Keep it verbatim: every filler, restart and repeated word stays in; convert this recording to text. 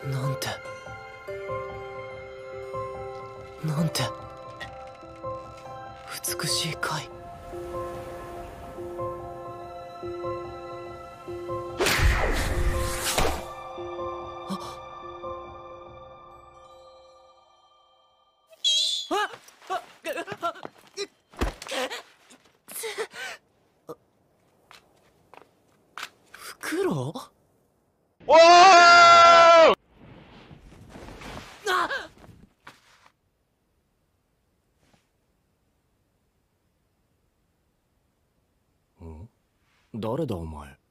なんてなんて美しい貝。あああフクロウ？ おー！ あん？誰だお前。